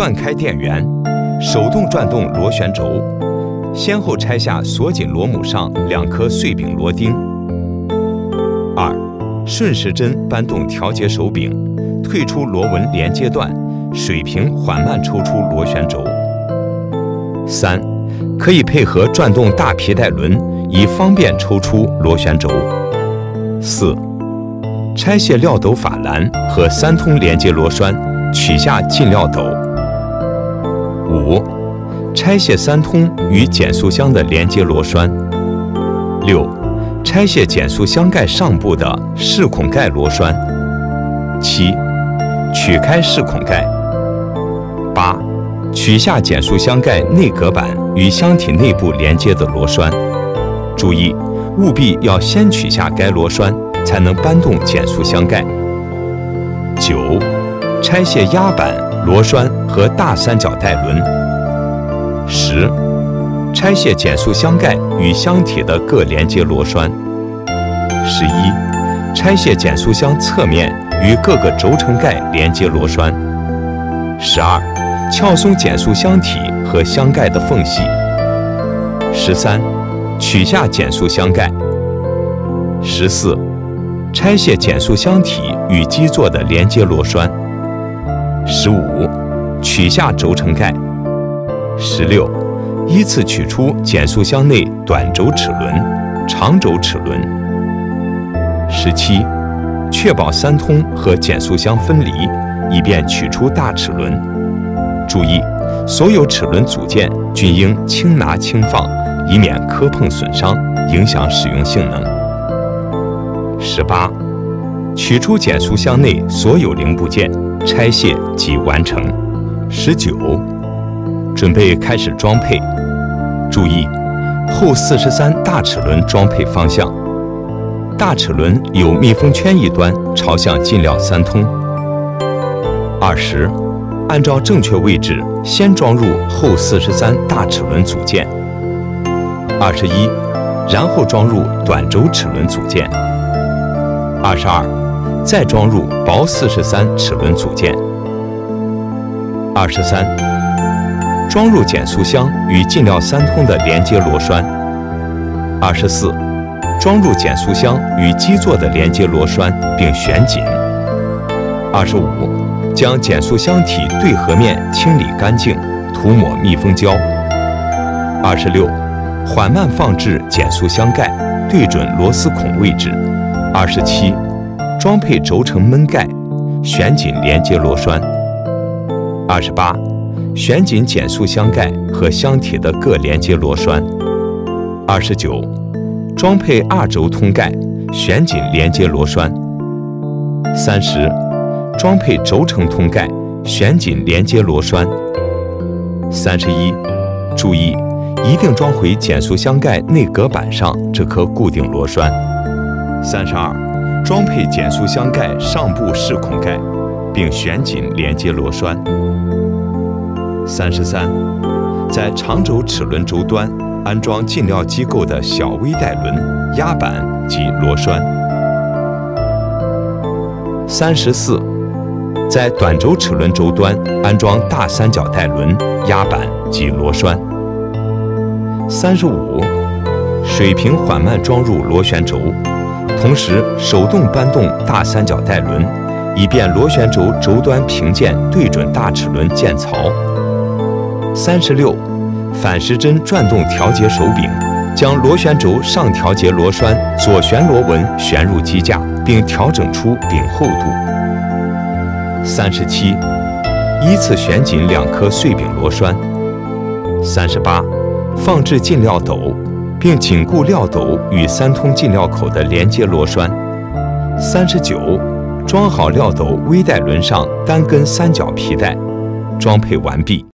断开电源，手动转动螺旋轴，先后拆下锁紧螺母上2颗碎柄螺钉。2. 顺时针扳动调节手柄，退出螺纹连接段，水平缓慢抽出螺旋轴。3. 可以配合转动大皮带轮，以方便抽出螺旋轴。4. 拆卸料斗法兰和3通连接螺栓，取下进料斗。5. 拆卸3通与减速箱的连接螺栓。6. 拆卸减速箱盖上部的视孔盖螺栓。7. 取开视孔盖。8. 取下减速箱盖内隔板与箱体内部连接的螺栓。注意，务必要先取下该螺栓，才能扳动减速箱盖。9. 拆卸压板、螺栓和大三角带轮。10. 拆卸减速箱盖与箱体的各连接螺栓。11. 拆卸减速箱侧面与各个轴承盖连接螺栓。12. 撬松减速箱体和箱盖的缝隙。13. 取下减速箱盖。14. 拆卸减速箱体与基座的连接螺栓。15. 取下轴承盖。16. 依次取出减速箱内短轴齿轮、长轴齿轮。17. 确保3通和减速箱分离，以便取出大齿轮。注意，所有齿轮组件均应轻拿轻放，以免磕碰损伤，影响使用性能。18. 取出减速箱内所有零部件，拆卸即完成。19. 准备开始装配。注意，后43大齿轮装配方向。大齿轮有密封圈一端朝向进料3通。20. 按照正确位置先装入后43大齿轮组件。21. 然后装入短轴齿轮组件。22. 再装入薄43齿轮组件。23. 装入减速箱与进料3通的连接螺栓。24. 装入减速箱与基座的连接螺栓并旋紧。25. 将减速箱体对合面清理干净，涂抹密封胶。26. 缓慢放置减速箱盖，对准螺丝孔位置。27. 装配轴承闷盖，旋紧连接螺栓。28. 旋紧减速箱盖和箱体的各连接螺栓。29. 装配2轴通盖，旋紧连接螺栓。30. 装配轴承通盖，旋紧连接螺栓。31. 注意，一定装回减速箱盖内隔板上这颗固定螺栓。32. 装配减速箱盖上部视孔盖，并旋紧连接螺栓。33. 在长轴齿轮轴端安装进料机构的小微带轮、压板及螺栓。34. 在短轴齿轮轴端安装大三角带轮、压板及螺栓。35. 水平缓慢装入螺旋轴，同时手动扳动大三角带轮，以便螺旋轴轴端平键对准大齿轮键槽。36. 反时针转动调节手柄，将螺旋轴上调节螺栓左旋螺纹旋入机架，并调整出柄厚度。37. 依次旋紧2颗碎柄螺栓。38. 放置进料斗，并紧固料斗与3通进料口的连接螺栓。39. 装好料斗微带轮上单根3角皮带，装配完毕。